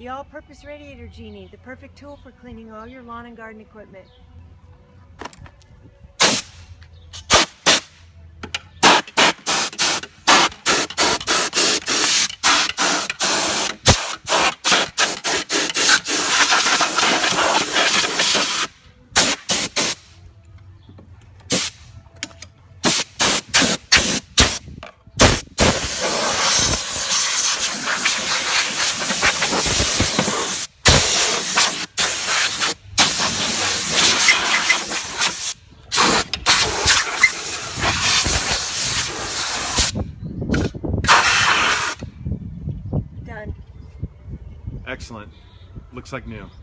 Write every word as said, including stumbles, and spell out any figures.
The all-purpose Radiator Genie, the perfect tool for cleaning all your lawn and garden equipment. Done. Excellent. Looks like new.